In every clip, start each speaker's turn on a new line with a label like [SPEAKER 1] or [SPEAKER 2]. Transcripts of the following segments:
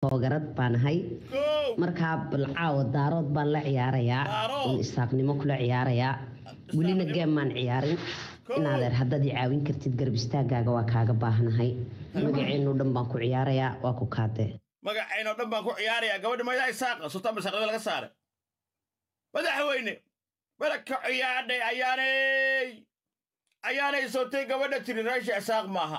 [SPEAKER 1] toogarad baan ahay markaa balcaawa daarood baan la ciyaarayaa in isaaqnimo kula ciyaarayaa welina geemaan ciyaarin inaadeer haddaad i caawin kartid garab istaagaaga waa kaaga baahanahay magaceenno dhan baan ku ciyaarayaa waa ku kaadee
[SPEAKER 2] magaceenno dhan baan ku ciyaarayaa gabadha maydaa isaaqa sultaan basaqada laga saaray madaxweyne baraka ciyaadhay ayaanay sootay gabadha tiri raasha isaaq maaha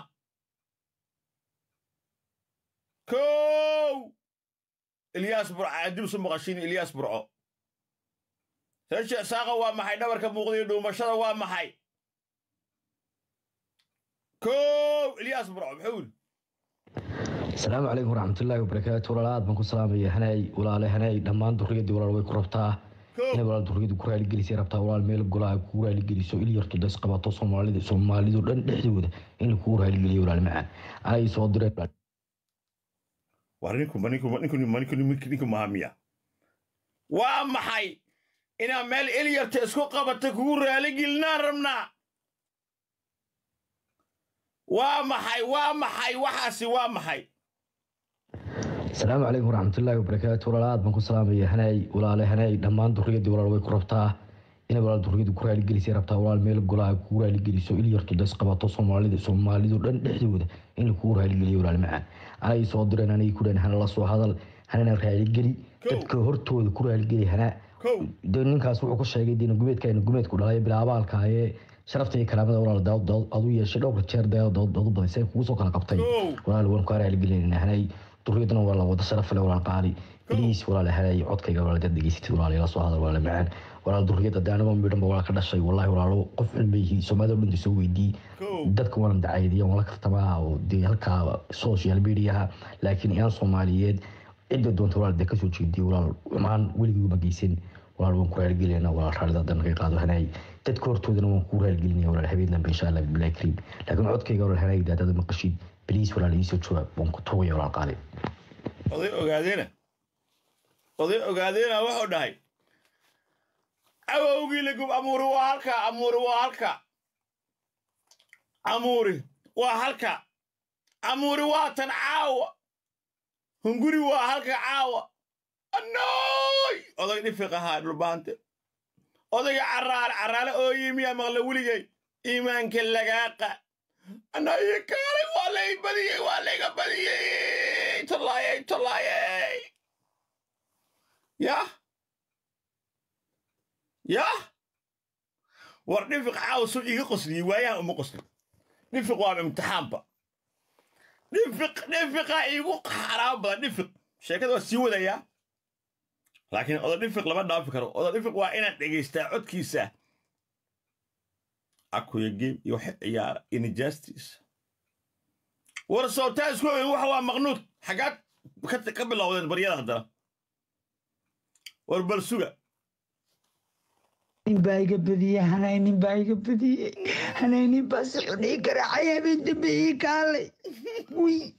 [SPEAKER 2] كو إلياس برع عدل سمو غشين إلياس برعو سيشي ساقا وامحي دورك مغضي دو مشادا وامحي كو إلياس برعو بحول
[SPEAKER 3] السلام عليكم ورحمة الله وبركاته ولا بنكو سلام يا هناي ولا علي هناي دمان دورية دي ولا روي كربتاه هنا ولا دورية كورا لجلسي ربطاه ولا الميل قلاه كورا لجلسو إلي يرتو داس قبطو صومالي دور دحدود إن كورا لجلي ولا المعان أنا يسوى دريب
[SPEAKER 2] وارنيكم مهامية وامحي إنا مال إليار تسكو قبطة كورا لجلنا رمنا وامحي وحاسي وامحي
[SPEAKER 3] السلام عليكم ورحمة الله وبركاته ولا بنكو سلام يا هناي ولا علي هناي دمان دورية دي ولا روي كربتاه هنا ولا دورية كورا لجلسي ربطاه ولا الميل قلاه كورا لجلسو إلي يرتو داس قبطو صومالي دور دحدود إن كورا لجلي ولا المعان أنا يسوى درين أنا يكون هنا الله سو هذا هنا رأي جري تذكرته ذكره الجري هنا دون كاس وعكو شيء دين جميت كائن جميت كلها بالعبال كاي شرفتي كلام ده ولا ضد أضوية شلون بتشر ده ضد بس يكوسو كلا قبطي ولا لون كاره الجري هنا تريدنا ولا وده شرف ولا قاري ليش ولا هنا يعود كي ولا تدقيس ولا لا سو هذا ولا معان ولا درية ده ما بيدهم ولا كذا شيء والله ولا لو قف الميه سماذا اللي تسوي دي دتك وانا دعاية دي ولا كتبها ودي هلكا سوشيال ميديا لكن يا صوماليين إذا دون تقول دك شو تشدي ولا مان ولي بقيسين ولا لون كوره الجلينا ولا خالد دن قادو هناي تذكر تودنا من كوره الجلينا ولا حبيبنا إن شاء الله بالله كريم لكن عود كي قالوا هناي ده مقشيد بليس ولا ليس شو بنك توي ولا قاري
[SPEAKER 2] قضية قاعدين واحد هاي أوجي لكم أمور واتن عاوة هنقولي وهالك عاوة النوي أضيق نفقة هاي ربانته أضيق عرال أويمي مغلولي جاي إيمان كاللقاقة أنا يكاري والي بدي طلاي يا ورنفق عاوة سوء يقصني وياه أم قصني نفق وانا امتحان بقى نفق يقوق حرام بقى نفق شاكد والسيوة يا لكن أضا نفق لما نافق أضا نفق وانا نجيستا عد كيسا أكو يجيب يوحي يا إنجاستيس ورسولتان سكوه وحوا مغنوط حاجات قبل الله بريادة هذا وربلسوغا
[SPEAKER 4] بايقة بدي هنايني بايقة بدي هنايني بس حني كرعية بنت بيك علي وي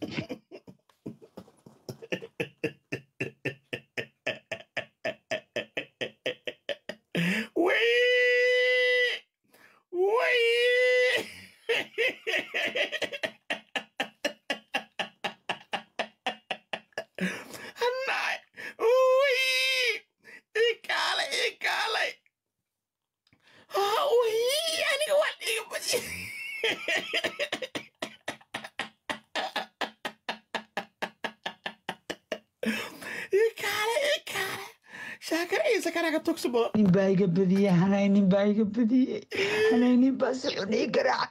[SPEAKER 4] بايقة بدي هنايني بايقة بدي هنايني بس حني كرعية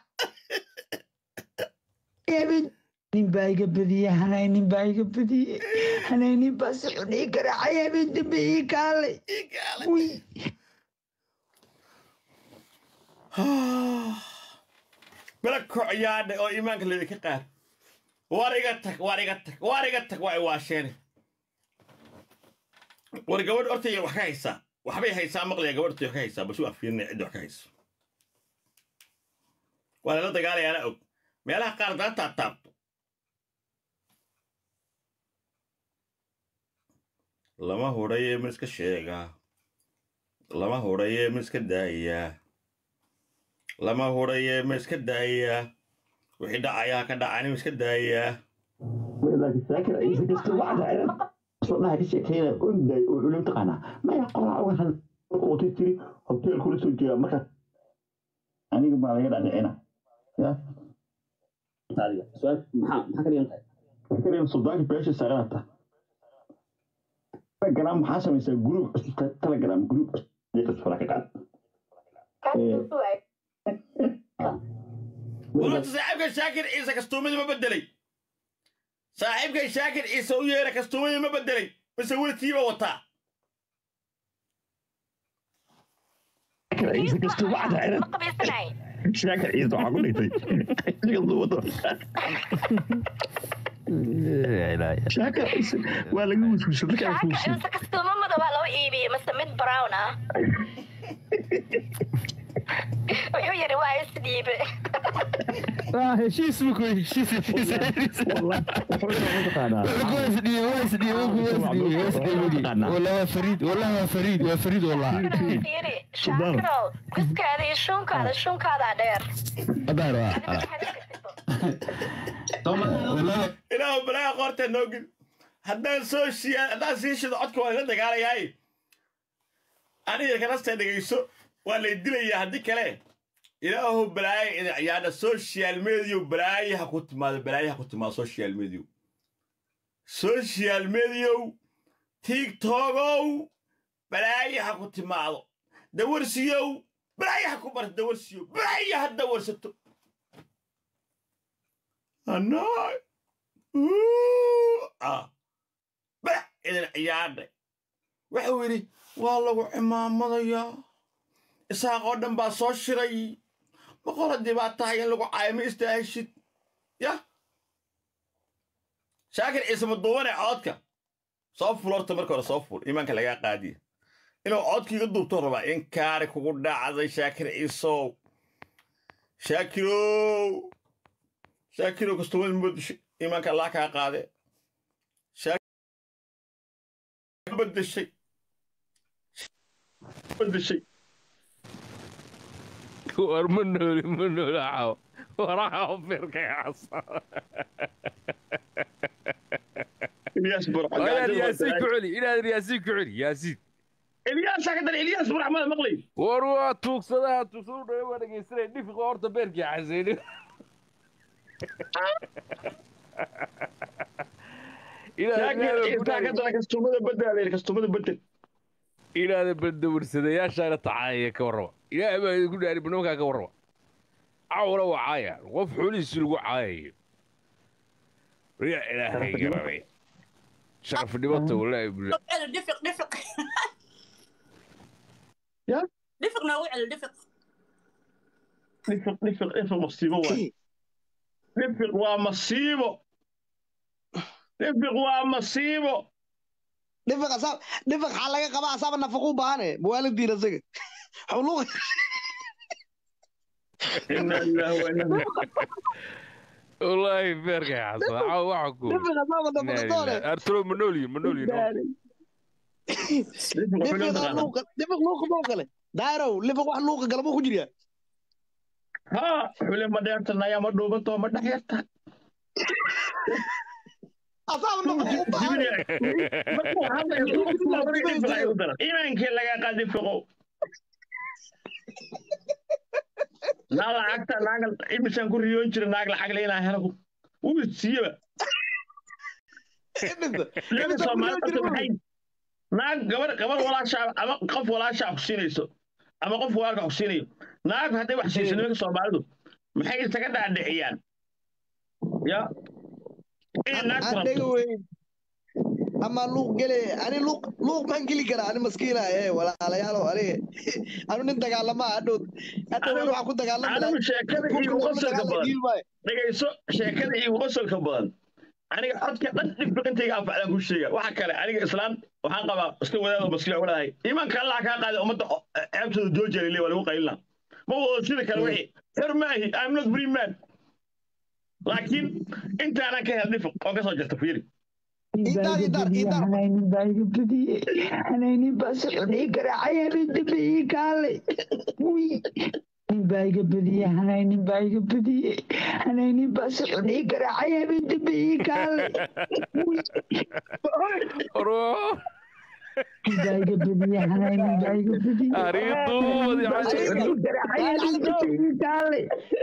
[SPEAKER 4] بنت بايقة بدي هنايني بايقة بدي هنايني بس حني كرعية بنت بيك علي وي
[SPEAKER 2] بلك عيادة أو إيمانك اللي كقار واريقتك واي واشيني ورقود أرتي وحكايسا وحبي هيسا مقلي قود أرتي وحكايسا بشوف فيني عدو حكايس وأنا لا تقالي أنا أوك ميلا قاردان تاتابتو لما هوريه مسك الشيغا لما هوريه مسك الداية لما هوريه مسك الداية وحيدا عيا كدا عاني مسك الداية
[SPEAKER 5] لكن ساكر إذا كنت واحد صرنا هذه الشيء كنا قلنا وعلم تقنا ما يقرأ وهل وتشتري هبتل كل سوق مرة أنا قبل ما يقعد هنا يا
[SPEAKER 6] هذه سؤال ما كريم
[SPEAKER 5] كريم صدق بيش سعرته تلجرام حسب يسوي جروب تلجرام جروب يقص فرق قاعد
[SPEAKER 2] ورد صاحبك شاكر إذا كستومي ما بدلي صاحبك شاكر يسوي لك كستومي ما بدلي بسوي تيبا وطا
[SPEAKER 5] إذا كنت واحد هنا شاكر إذا عقول لي شاكر ولا جوز مش فكرة
[SPEAKER 7] شاكر إذا كستومي ما دبا لو إيبي مسميت براونا ويحيى رواية سديبة
[SPEAKER 3] heshiis ma ku heshiis
[SPEAKER 5] والله
[SPEAKER 3] والله فريد والله فريد والله
[SPEAKER 7] فيري شاكرو كسك هذه شونك هذا دير
[SPEAKER 2] إلى بلا قرت النوجل هذا سوشيال هذا سيشد عدك ولا ده قال ياي أنا كنا استدعيسو ولا يدلي هذيك كله إلى هو بلاي يعني السوشيال ميديا بلاي هكوت ما سوشيال ميديا تيك توك بلاي هكوت ما دورسيو بلاي هكوبر دورسيو بلاي هدورستو أنا بلا إذا عيادة وحوري والله عمامة يا إساق قدام باصوش شري بقول الدبات تاعي لو عايم استعشت يا شاكر اسم الضواني عادك صفر ولا تمرك صفر إيمانك لقى قادي إنه عادك يقدر تربع إن كارك وقول عزي شاكر إيسو شاكرو كستوين مدش إيمانك الله كقادي شاكر بدي شيء
[SPEAKER 8] منو عاو وراح أوفرك يا عصا ياسين كعلي ياسين
[SPEAKER 2] إلياس هكذا إلياس برحمة المقلي
[SPEAKER 8] وروا توكسدا توكسود وانا جيسري دي في قورته بيرك يا عزيزي إلى هذا بدور سديا شارة تعاية كوروا يا ما يقول يعني بنوكا كوروا عورة وعاية وفحولي سلقوا عاية يا إلهي يا ربي شرف النبطة ولا يبلا
[SPEAKER 9] دفق
[SPEAKER 5] يا
[SPEAKER 9] دفق نوع الدفق
[SPEAKER 5] دفق مصيبة
[SPEAKER 10] دفق حلاقة قبا أصاب النفقو بانه بوالد دي رزق حلوق
[SPEAKER 8] والله بيرك يا حسن وعكو
[SPEAKER 10] دفق أصاب النفقو
[SPEAKER 8] أرسلوا منولي
[SPEAKER 10] دفق لوق له دايرو لفق واحد لوق قلبه كجريا
[SPEAKER 5] ها حلم ما ديرتنا يا مدوبة تو ما دحيرتها
[SPEAKER 10] أصاب النفقو بانه
[SPEAKER 5] إيمان كي لقى قاد يفقو ناقل عكتا ناقل إمسان كوري يونجر ناقل عقلينا هرقو ويسيبا لما سومال أتبحين ناقل قبر ولا شعب أما قف ولا شعب حسينيسو أما قف ولا حسينيو ناقل هدي وحسيسنوك سومالدو محيي سكدا عند عيان يا إيه ناقل
[SPEAKER 10] أما لوق جلي أنا لوق ما نجلي كلا أنا مسكينة إيه ولا على يالو عليه أنا نتقال ما أدود أنا ما أكون تقال
[SPEAKER 5] أنا مش شاكر يوصل كبار نجيسو شاكر يوصل كبار أنا حط كذا نفرق أنت يقف على كل شيء وحكى أنا إسلام وحنقبا أسلوب ولا مسكين ولا هاي إيمان كان الله كان قال أمد عبد الدوجة اللي ولا وقيلنا ما هو شيء كالوحي حرماهي I'm not free man لكن أنت أنا كهل نفق وقصة جستفيري
[SPEAKER 4] أنا بس حني كراعي بدي بيكالي nin baa iga badiyey hanay nin baa iga badiyey hanay nin baa si xun ii garaacay habeen dambe ii kaale nin baa iga badiyey hanay nin baa iga badiyey garaacay habeen dambe ii kaale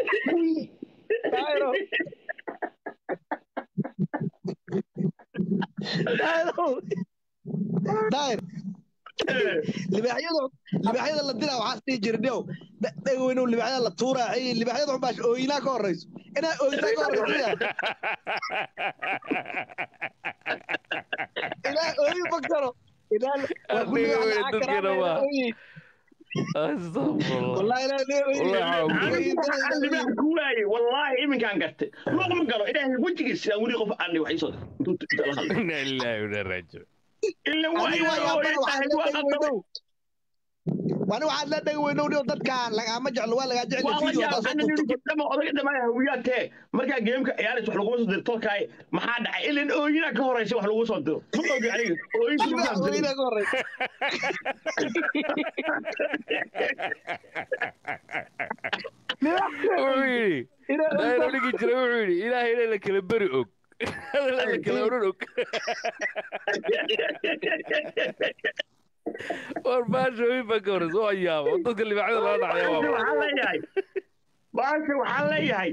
[SPEAKER 10] daayir libaaxyada la dilaa waxaa sii jirniow dhegweynow libaaxyada la tuuraaciy libaaxyada xubaash ooyinaa ka horrayso inaa ooyinaa ka horrayso ilaa ooyin ma karo
[SPEAKER 5] والله إيمن كان قتل رغم قالوا إلهي وجهي سأولي قف عني وحيصل
[SPEAKER 8] إنا لله وإنا راجعون
[SPEAKER 5] إلا
[SPEAKER 10] وانا waxaad la dhagweynow dadkaan lagama jeclo waa laga jecel
[SPEAKER 5] markaa geemka ciyaaraysa wax lagu soo diro tolkaay maxaa dhacay ilaa ooyina ka horeysa wax lagu soo diro ogi aniga ooyina ka horeysa
[SPEAKER 8] ilaahay la kala bari og la kala oran og warbaasha wiifa ka hore soo ayaabo dadka libaaxyada lala dhacaya
[SPEAKER 5] waxaan leeyahay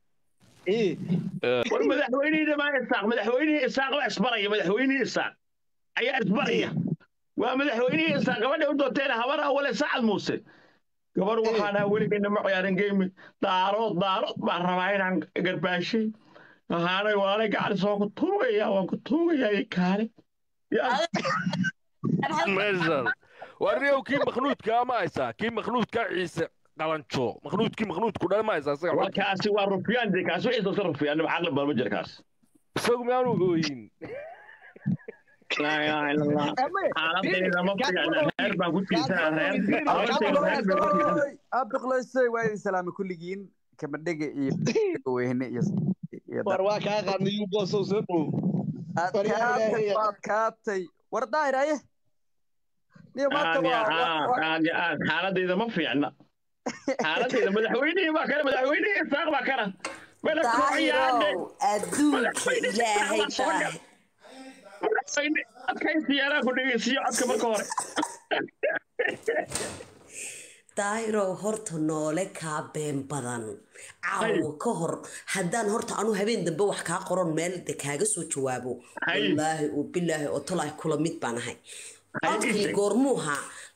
[SPEAKER 5] war madaxweynihii isaaq waa isbaraya madaxweynihii isaaq ayaa isbaraya waa madaxweynihii isaaq gabadha u doonteen habar awale sacad muuse gabar waxaana weligeyna ma ciyaarin geemi daarood baan rabaa inaan garbaashay waxaanay waalay gacan soo ku tuugaya waan ku tuugayaa kaale
[SPEAKER 8] meeshan warniyow kii makhnuudka ma haysaa kii makhnuudka ciise qalanjo makhnuudku dhan ma haysaa isaga
[SPEAKER 5] kaasi waa rufyaan de kaasi wixii soo rufyaan caqli balma jira kaas
[SPEAKER 8] isagu miyaanu ooyin
[SPEAKER 5] لا إله إلا الله عرفتي ما في هير بان كنت
[SPEAKER 11] أبقلسي وين سلام كل جين كم دقة وهنا
[SPEAKER 10] برواك هذا نيو بوسو سبو
[SPEAKER 11] كابتي وردا رايه
[SPEAKER 5] حالتي إذا ما في عنا حالتي إذا مدحويني ما كان مدحويني ساق ما كان ملك
[SPEAKER 1] أدوك إلهي daahirow horta noole kaa been badan caawo ka hor haddaan horta anu habeen dambe wax kaa qoron meel de kaaga soo jawaabo wallaahi oo bilaahi oo tolaahi kula mid baan ahay codkii goormuuha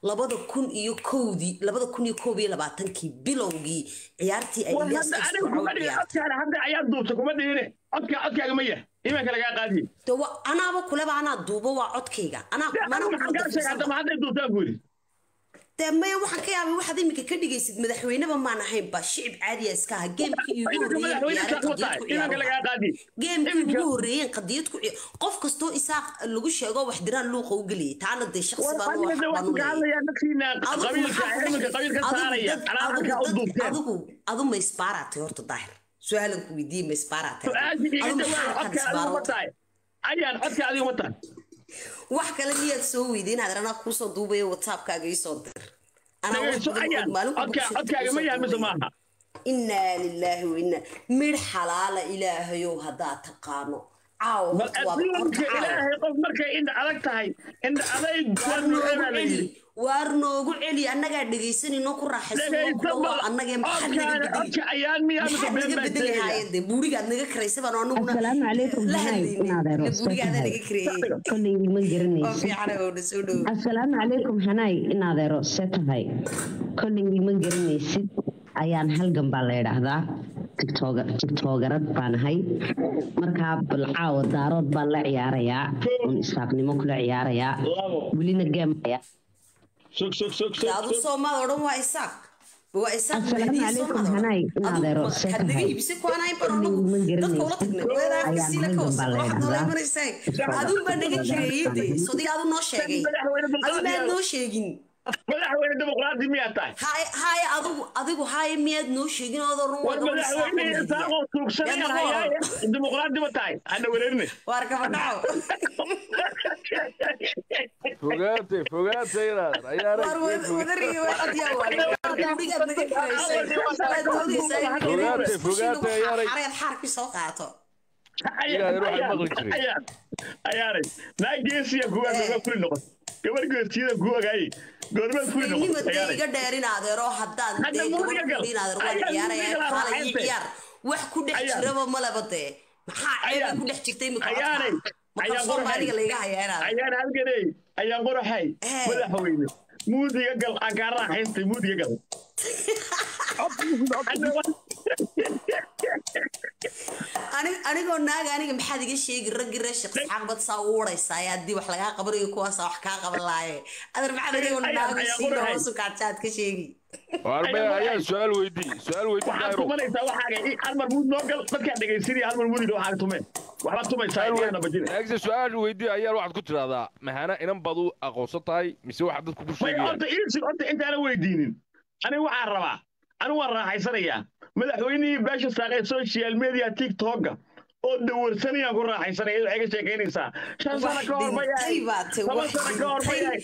[SPEAKER 1] 2011 bilowgii ciyaartii ay anaaba kuleba anaa duubo waa codkayga maya waxaan ka yaabay waxaad iminka ka dhigaysid madaxweyneba maan ahaynba shicib caadiya iska aha geemkii ugu horreeyeen qadiyad ku qof kastoo isaaq lagu sheego wax diraan luuqa u geliyay taana dee shaqsi adu ma isbaaraatay horta daahir su-aalan ku weydiiyey ma isbaaraatay
[SPEAKER 5] ayaan codka adiga watan
[SPEAKER 1] wax kale miyaad soo weydiin haddana anaa kuusoo duubayo whatsappkaaga iisoo dir
[SPEAKER 5] codkaaga ma yahay mise maaha
[SPEAKER 1] innaa lilaahi wa innaa midh xalaala ilaahayow haddaad taqaano
[SPEAKER 5] ilaahay qof markay indha adag tahay indha adayg
[SPEAKER 1] waar noogu celi annagaa dhegaysanayno ku raaxaysananagee maxaadnaga buurigaad naga karaysa baan anaguna la hadlaynibuurigaada naga
[SPEAKER 12] kareeyassalaamu calaykum hanaay inaadeero see tahay kolleygii ma garanaysid ayaan halgan baa la yidhaahdaa tiktogarad baan ahay markaa balcaawa daarood baan la ciyaarayaa un isaaqnimo kula ciyaarayaa welina geemaya
[SPEAKER 1] adu soomaad odhan waa isaaq
[SPEAKER 12] assalaamu calaykum hanaay inaadeero see tahay
[SPEAKER 1] adunbaa naga jireeyade sodiga adu noo sheegay adu maad noo sheegin
[SPEAKER 5] madaxweyne dimuqraadi miyaad tahay
[SPEAKER 1] haye adigu haye miyaad noo sheegin
[SPEAKER 5] madaxweyne isaaqoo tuugsanayaan dimuqraadi ma tahay hana wereerine
[SPEAKER 1] waar kaba dhaco
[SPEAKER 8] fogaatay
[SPEAKER 9] xarki soo qaato
[SPEAKER 5] ayaanay naageesiya kuwa kuli noqon gabar geesiyada kuwa gaay goorma kuli noqon
[SPEAKER 9] iga dheerin adeero haddaan ciyaar wax ku dhex jiraba malaba dee maxaa ceeba ku dhex jirtay
[SPEAKER 5] ayaan qoraxay madaxweyne muudiga gal aan kaa raaxaystay muudiga gal
[SPEAKER 9] anigoo naaga aniga maxaad iga sheegi raggii reer sheekh isxaaq bad saa u waraysaa haddii wax lagaa qabanayo kuwaasa wax kaa qaban laaye adar maxaad anigoo naaga sii dhoosu kaadsaad ka sheegi
[SPEAKER 8] ayaa su-aal weydii
[SPEAKER 5] waxaad tumanaysaa waxaaga halmar muud noo gal dadkaa dhegaysanaya halmar muud waxaaga tumeen waxbaad tumaysaa
[SPEAKER 8] su-aal weydii ayaa waxaad ku tiraahdaa mahana inan baad u aqoonsan tahay mise waxaad dadku ku
[SPEAKER 5] sheegayaan intaana weydiinin aniga waxaan rabaa anigu waan raaxaysanayaa madaxweynihii beesha saaqee social media tiktoka oo dawarsanayaan ku raaxaysanaya waxay ka sheekaynaysaa 5 sano ka hor ma yahay 10 sano ka hor ma yahay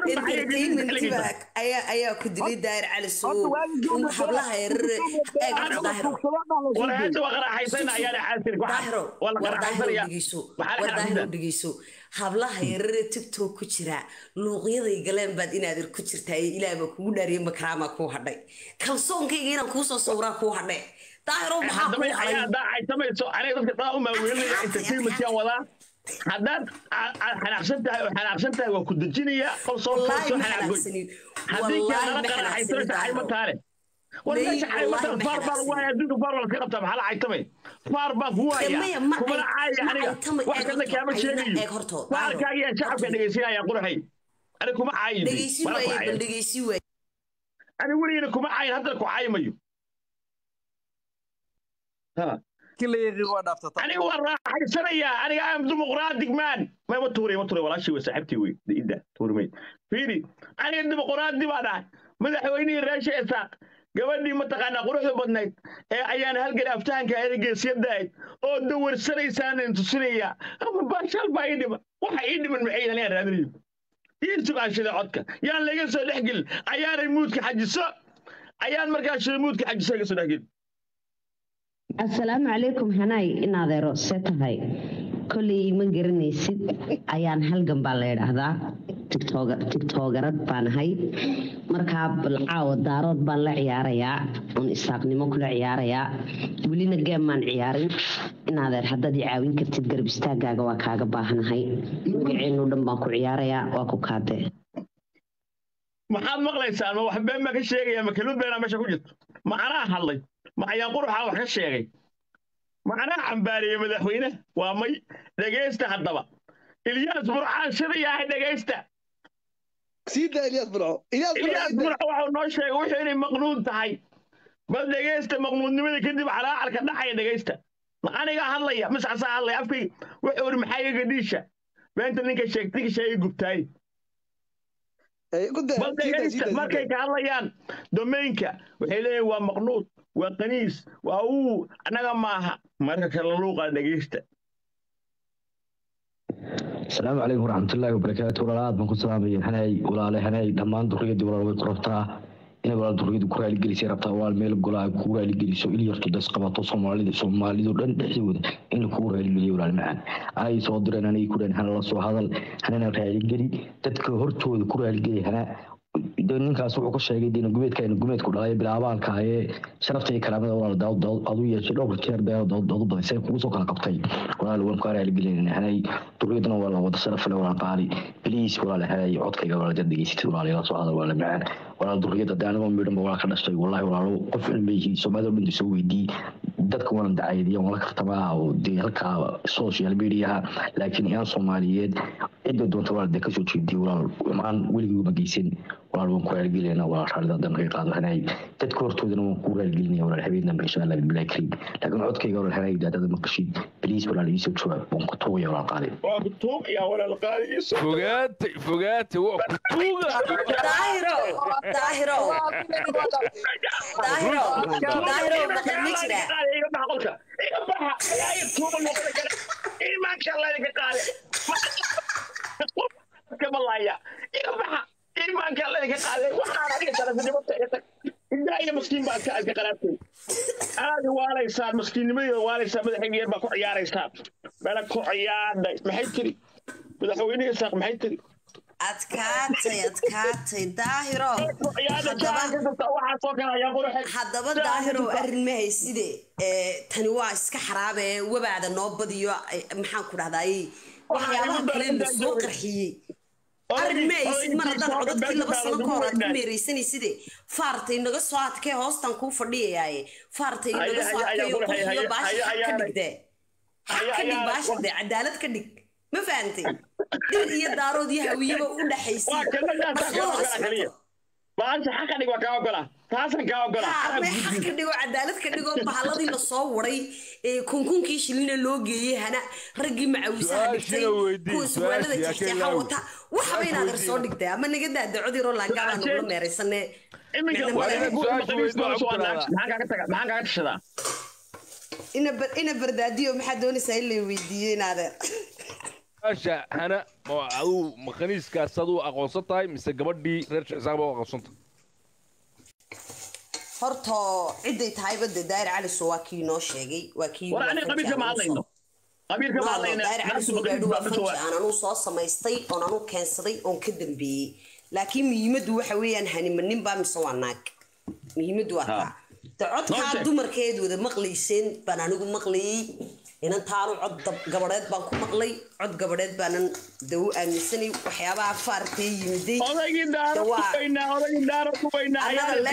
[SPEAKER 9] ayaa ku dilay daayir cali soo hablaha yaryar
[SPEAKER 5] walaasha waa raaxaysanaya ayaa xaasir ku xaasiro wala raaxaysanaya
[SPEAKER 9] wadaahiro dhigeyso hablaha yaryar tiktok ku jira luuqyaday galeen baad inaad ku jirtaa ilaahay ba kugu dhaariyay makraama ku hadhay kalsoonkayga inaan ku soo sawraa ku hadhay daahiro maxaa ku hadhay
[SPEAKER 5] ay samayso aniga dadka taa uma weelaya entertainment yan wada haddaad xanaaqsantahay waa ku dejinaya kalsoon xanaaqsan haddii kale qaraxayso saxay ma taare والله شحال مثلا فاربال وايا ديك فاربال كي قبطها بحال عيطمي فاربال وايا كما عايا aniga wax kale kaama sheegayo فاركايا shacabka dhageysiyaa qurxay aniga kuma caayin
[SPEAKER 9] dhageysi way
[SPEAKER 5] aniga wariina kuma caayin hadda ku caaymayo ha
[SPEAKER 11] كلي waa dhaafta
[SPEAKER 5] aniga waa raaxaysanaya aniga am dimuqraadi man ma tuuray walaashi waa saaxibtii way ida tuurmay fiiri aniga dimuqraadi baa dhahay madaxweynihii reesha isaaq gabadhii mataqaanaa quruxda badnayd ee ayaan halgan aftaanka ahayd geesiyadayd oo dawarsanaysaan tusinaya ama baashal baa ii dhiman waxa ii dhiman maxay inaan raadinayo ii sugaashada codka yaan laga soo dhexgelin ayaanay muudka xajiso ayaan markaa shida muudka xajiso laga soo dhexgelin
[SPEAKER 12] assalaamu calaykum hanaay inaadeero see tahay kolley ma garanaysid ayaan halgan baa la yidhaahdaa tiktogarad baan ahay markaa balcaawa daarood baan la ciyaarayaa un isaaqnimo kula ciyaarayaa welina geemaan ciyaarin inaadeer haddaad i caawin kartid garab istaagaaga waa kaaga baahanahay magaceennu dhan baan ku ciyaarayaa waa ku kaadee
[SPEAKER 5] maxaad maqlaysaa ma wax been baa ka sheegaya ma kelmad beenaa meesha ku jirto macnaa hadlay ma ayaan quruxa wax ka sheegay macnaa cambaariyey madaxweyne waa may dhegaysta haddaba ilyaas burcaan sida yahay dhegaysta
[SPEAKER 10] سيدا إلياس برعو
[SPEAKER 5] إلياس برعو waxuu noo sheegay wuxuu inay maqnuun tahay bal dhageysta maqnuunnimada kadib calaacal ka dhaxay dhageysta ma aniga hadlaya mas'asa hadlaya afkay wuxuu ri maxay iga dhiisha beenta ninka sheegtay shay gubtay bal dhageysta markay ka hadlayaan domainka waxay leeyihiin waa maqnuud waa qaniis waa uu anaga maaha marka kala luuqa dhageysta
[SPEAKER 3] السلام عليكم ورحمة الله وبركاته ولا بنكون سلامي هناي ولا على هناي دمان دورية دي ولا ويقربتها إن ولا دورية كورة اللي جلسي ربطها ولا ميل قلا كورة اللي جلسوا إلي يرتدس قبضة Soomaali دورن دحيود إن كورة اللي ولا المعان أي صدر أنا يكون هنا الله سو هذا هنا رأي جري تذكرته كورة اللي جري هنا ninkaas wuxuu ka sheegay in gumeedku dhalay bilaabaalka ee sharaftay kalaamada walaal daawad adu yeeshay dhowr jeer daawad badisay kugu soo kala qabtay walaal waan ku araali gelinay duriyadana waa la wada sharaf leh walaal qaali please walaal haday codkayga walaal jaddigiisii walaal ila soo hadal walaal macaan walaal duriyada daanimo midhan walaal ka dhashay wallahi walaal qof ilmeeyay Soomaalidu dhan soo weydii dadka waan dacaydiyay walaal kartabaa oo halka social media laakiin iyaan Soomaaliyeed cidda doonta walaal ka soo jeediyay walaal maan weligiiba geysan walaal waan ku aragelina walaal xaalada danqay qaado hanay dadka hortoodana waan ku aragelinaya walaal habeenna insha Allah billahi kareem laakiin codkayga walaal hanay daadada ma qashid please walaal ii soo jawaab waan ku tooyo walaal qaali
[SPEAKER 5] waa ku toob ya walaal qaali
[SPEAKER 8] fogaate waa ku tuuga
[SPEAKER 9] daahiro maqalmijira
[SPEAKER 5] iga baxa ayaa tuuba noqon kara iimaanka Allah iga qaali kama laaya iga baxa iimaanka Allah iga qaaday waxaan adiga sharafnimo tahay ayna maskiin baa ka qaraabtay aad waalaysaan maskiinnimadii waalaysaan madaxayga yar baa ku ciyaaraysaan meel ku ciyaaray maxay tiri madaxweynaha saaq maxay tiri
[SPEAKER 9] adkaatay daahiro haddaba daahiro arrin ma hayside tani waa iska xaraabe wabaada noo badiyo maxaan ku dhahdaay waxyaabaha kale la soo qarxiyey arrin ma haysid mar haddaan codadkii 2 sano ka hor aad ku meeraysanayside faartay naga soo adkee hoostan kuu fadhiyayaaye faartay naga soo adkee oo qurxiyo baasha ka dhigde baashide cadaalad ka dhig ما فهمتي هي دارود يهويبه u dhaxaysay
[SPEAKER 5] baasha xaq dhigo ka ogala taasan ka ogala
[SPEAKER 9] xaq dhigo cadaalad ka dhigo bahaladii la soo waray ee kunkunkii shilina loo geeyay hana ragii macawsaha dhigtay ku su'aalada jeexjeexa wata waxa bay inaad soo dhigtay ama naga daadacodi ro la gaabaan oo meeraysanne
[SPEAKER 5] maxaan ka tashadaa
[SPEAKER 9] ina bardaadiyo maxaa doonaysaa in la weydiiyay inaad
[SPEAKER 8] asha hana oo adu maqaniiskaas adu aqoonsan tahay mise gabadhii reer xisaab oo aqoonsan tahay
[SPEAKER 9] horta ciday tahay bad daayir cali soo waa kii noo sheegay waa kii
[SPEAKER 5] war ani qabiilka ma hadlayno
[SPEAKER 9] daayir cali soo gaadhu waa fanki aan soo samaystay oo aan keensaday oo ka dambeeyay laakiin muhiimadu waxa weeyaan hanimanin baa mise waa naag muhiimadu waa taa codka dumarkeedooda maqlayseen baan anigu maqlayay inaan taanu cod gabareed baan ku maqlay cod gabareed baanan daw aaminsanay waxyaabaha faartay yimiday
[SPEAKER 5] odagii daaro ku weynaa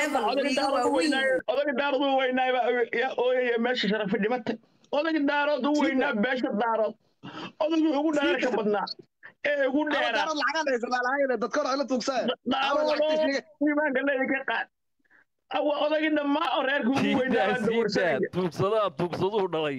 [SPEAKER 5] ooyay meesha sharaf dhimatay odagii daaro ku weynaa beesha daaro odagii ugu dheer ka badnaa ee ugu dheer
[SPEAKER 10] dadka hore la tuugsaa
[SPEAKER 5] iimaanka leeyahay qaad awa odagii dhammaa oo reerka ugu weynaa
[SPEAKER 8] tuugsaduhu dhalay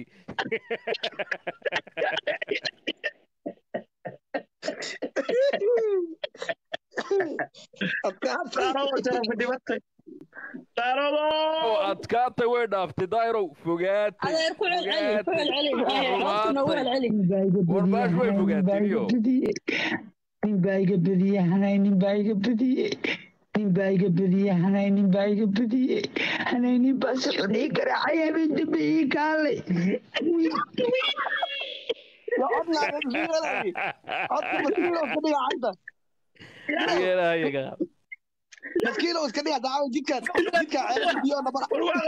[SPEAKER 8] adkaatay way dhaaftay daahirow fogaatay warbaash way fogaatayyo
[SPEAKER 4] ninbaa iga badiyey hanay ninbaa iga badiyey ninbaa iga badiyey hanay ninbaa iga badiyey hanay ninbaa si xun ii garaacay habeen dambe ii kaalay
[SPEAKER 10] maskiilo iska dhiga daawo jidkaad biyo nabar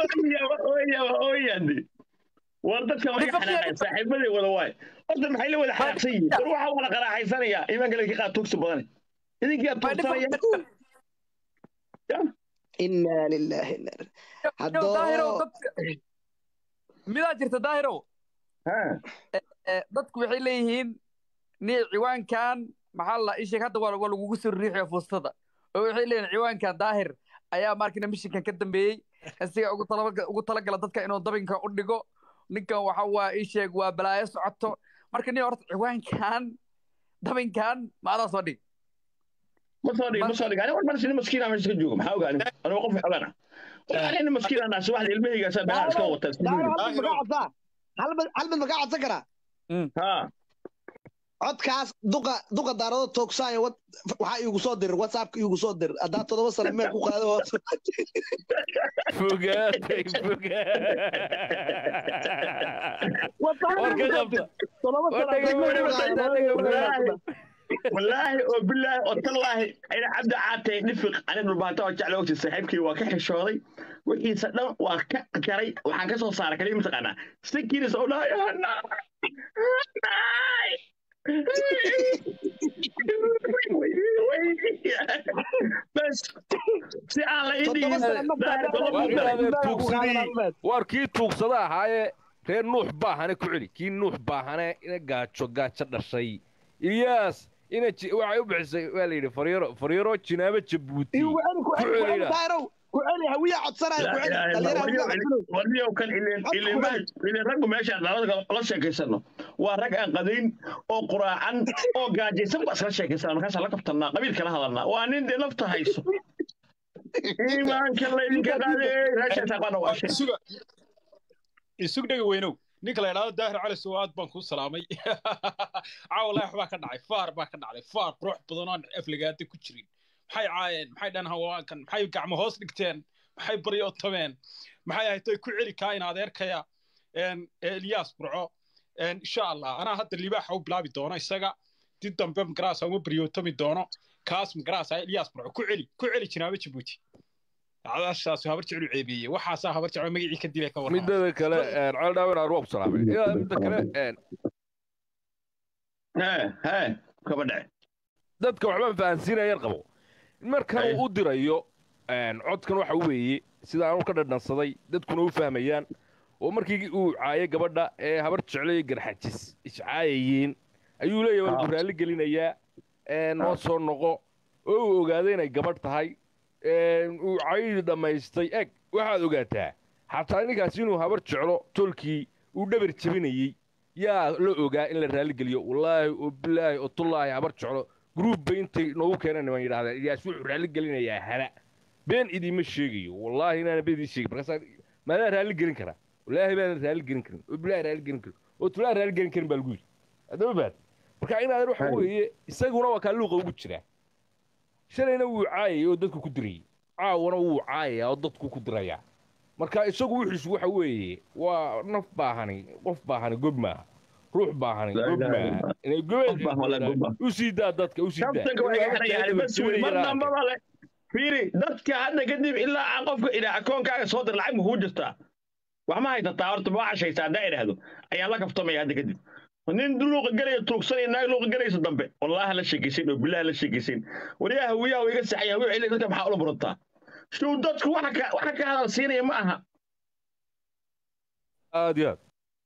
[SPEAKER 5] war dadka way xanaaqeen saaxiibadii wada waay horta maxay la wada xanaaqsan yihiin war waxa wala qaraaxaysanaya iimaanka leeyahay qaad tugsi badan idinkiyaa tugsanaya
[SPEAKER 10] inna lillahi
[SPEAKER 11] midaa jirta daahiro dadku waxay leeyihiin ni ciwaankan maxaa la isheeg hadda waa lagugu soo riixaya fuustada oo waxay leeyihiin ciwaankan daahir ayaa markina mishinkan ka dambeeyey asiga ugu talagala dadka inuu dabinka u dhigo ninkan waxa waa isheeg waa balaayo socoto marka nin horta ciwaankan dabinkan maadaa soo dhig
[SPEAKER 5] ما صادق أنا أول مرة سنين مسكين عم يسكت جوهم حاول أنا وقف حولنا أنا مسكين أنا سواح المهي قاسم بها أسكوت
[SPEAKER 10] هل من مقاعد ذكرى
[SPEAKER 5] ها
[SPEAKER 10] codkaas duqa daarado toogsaaya waxa igu soo dir whatsapp igu soo dir adaa 7 sano meel ku qaado
[SPEAKER 5] والله وبالله والله أنا عبد عاتي نفق أنا بالباطة وجعل وقت صاحبك وكح شوي وكي صدق وكري وحكى صار كلمة أنا سكين سولا يا ناي بس
[SPEAKER 8] warkii tuugsadaa ahaaye reer nuux baahane ku celi kii nuux baahane ina gaajo dhashay ilyaas ina waxay u bixisay waa la yidhi fariiro jinaabo jabuuti
[SPEAKER 10] كعلي هوية عطسرة
[SPEAKER 5] ورنيو كان اللي رجوا ماشي على لا شيء كيسنو ورجع قديم أو قراءن أو جاجي سبب أصلا شيء كيسنو كان سلك فتنا قبيل كلا هذا وأنين دي نفط هايسو إيمان كلا ينقل عليه راشة تبانو واشة
[SPEAKER 13] السوق ده وينو نيكلا يلا داهر على السواد بنكو سلامي عاول لا يحبك نعي فار باك نعي روح بدون أفلقاتي كتشرين maxay caayeen maxay dhan hawaakan maxay gacmo hoos dhigteen maxay baryootameen maxay ahayd ku celi kaa in adeerkaya Elias Burco insha Allah ana hadda libaaxa u bilaabi doono isaga did dambe magaraasa uma baryootami doono kaas magaraasa Elias Burco ku celi jinaaba Djibouti عاداشاس هبر جعلو عيبيه waxaas habar jaclo magacii ka dilay ka waran
[SPEAKER 8] midda kale ceel dhaawin arwaq salaamay ila midda kale
[SPEAKER 5] ka badhay
[SPEAKER 8] dadka waxba fahansiinayeen qabo marka uu dirayo codkan waxa weeye sida aan ka dhadhansaday dadkuna u fahmayaan oo markii uu caayay gabadha ee habar jeclay garxajis iscaayeen ayuu leeyahay wal guraali gelinayaa noo soo noqo oo ogaaday inay gabadh tahay uu caayay dhamaystay eg waxaad ogaataa xataa ninkaas inuu habar jeclo tolkii uu dhabar jabinayay yaa la ogaa in la raali geliyo wallaahi oo bilaahi oo tullaahi habar jeclo group bay intay noogu keenan niman yidhaahdeen iyaas wuxuu raali gelinayaa hala been idiima sheegayo wallaahi inaana been idii sheegin markaas maadaa raali gelin karaa wallaahi baan raali gelin karin oo bilaahi raali gelin karin oo tullaahi raali gelin karin baa lagu yidhi haddaba baad marka inaad waxa weeye isaguna waa kaa luuqa ugu jiraa shalayna wuu caayay oo dadku ku dirayay caawana wuu caayayaa oo dadku ku dirayaa marka isagu wixiisu waxa weeye waa naf baahani qof baahani gob maaha ruux baahani gob maaha inay gobeed u sii daa dadka u sii daa
[SPEAKER 5] fiiri dadka hadda kadib ilaa aan qofka ilaa akoonkaaga soo dir lacag muxuu jirtaa wax ma haysataa horta ma cashaysaa haddaa idhaahdo ayaan la kaftamaya hadda kadib nin luuqa galaya tuugsanaya naag luuqa galaysa dambe wallaahi la sheekaysayn oo bilaahi la sheekaysayn wariyaha wiyaha iga saxaya wixii ilaa dadka maxaa ula murantaa shuu dadku waxa ka hadal siinaya ma aha
[SPEAKER 8] aad iyo aad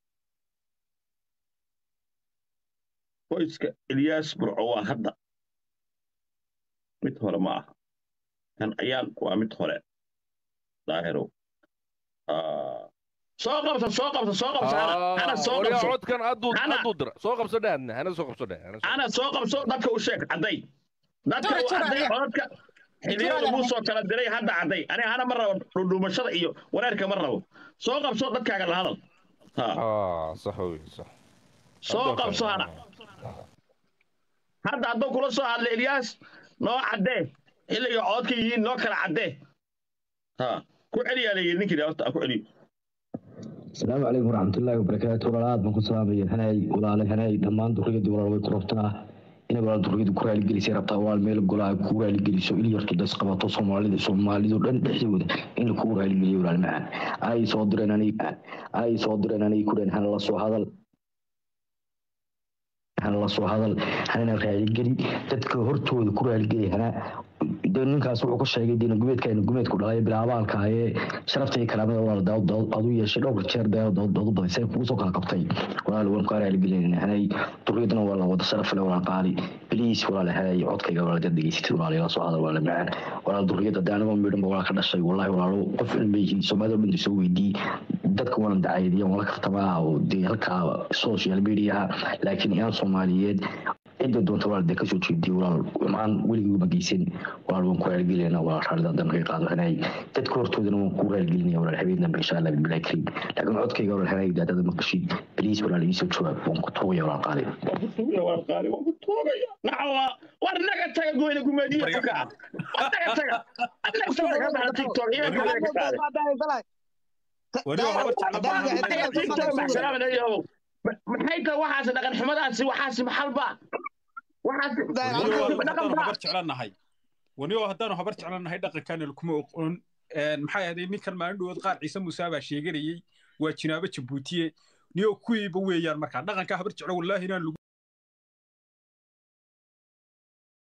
[SPEAKER 5] qoyska Elias Burco waa hadda mid hore ma aha kan ayaan waa mid hore daahiro soo qabso ana soo qabso
[SPEAKER 8] codkan aduu dira soo qabso dhaadna ana soo qabso
[SPEAKER 5] ana soo qabso dadka u sheeg caday dadka u caday codka xiliyada lagu soo kala diray hadda caday ani ana mar rabo dhudhumashada iyo wareerka mar rabo soo qabso dadkaaga la hadal
[SPEAKER 8] صح صح
[SPEAKER 5] soo qabso ana hadda adoo kula soo hadlay Elias noo cadee xilliga codka yihiin noo kala cadee ku celiya leeyahay ninkii horta ku celiyo
[SPEAKER 3] السلام عليكم ورحمة الله وبركاته ولاد بنكون سلامي هناي ولا هناي دمان دوري دي ولا كربتنا إن ولا دوري دي كورالي جلسي ربطة ولا ميل قلا كورالي جلسي إلي يرتو دس قبضة صومالي دولن تحسود إن كورالي جلسي ولا المعان أي صادرين أنا يكون هن الله سو هذا هنا الرأي الجري تذكر هرتو كورالي جلسي هنا ninkaas wuxuu ka sheegay gumeedku dhalay bilaabaalka ee sharaftay kalaamada wala daawad adu yeeshay dhowr jeer daawad badisay kugu soo kala qabtay walaal waan qaar ay gelinay turiyadna wala wada sharaf leh wala qaali please wala hay codkayga wala dadgeysatay wala la soo hadal wala macaan wala turiyada daanaba midhan wala ka dhashay wallahi walaalo qof ilmeeyay Soomaaliya mid soo weydii dadka wala dacaydiyay wala kartaba oo halka social media laakiin iyaan Soomaaliyeed inta doonta wala ka soo jeediyay walaal maan waligiiba geysan walaal waan ku raalgelina walaal xaalada dan qaado hanay dadka hortoodana waan ku raalgelinaya walaal habeenna insha Allah billahi kareem laakiin codkayga walaal hanay daadada ma qashid please walaal ii soo jawaab waan ku tooyo walaal qaali
[SPEAKER 5] waan ku tooyo nacawa war naga taga gooyna gumeediyo ka naga taga TikTok iyo maxay tahay waxaas dhaqan xumadaasi waxaas maxalba
[SPEAKER 13] ونيو هدانو هبر جعلناhay dhaqankan kuma oqon maxay ahayd ninkan maalin dhood qaar Ciise Muuse baa sheeganayay waa jinaabo Djibouti niyo kuwiiba weeyaan marka dhaqanka habar jeclo wallahi inaan